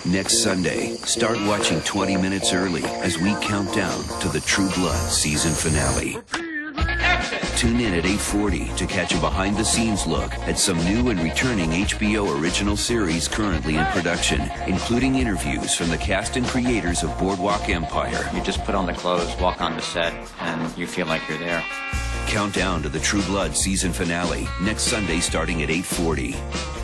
Next Sunday, start watching 20 minutes early as we count down to the True Blood season finale. Tune in at 8:40 to catch a behind-the-scenes look at some new and returning HBO original series currently in production, including interviews from the cast and creators of Boardwalk Empire. You just put on the clothes, walk on the set, and you feel like you're there. Count down to the True Blood season finale next Sunday starting at 8:40.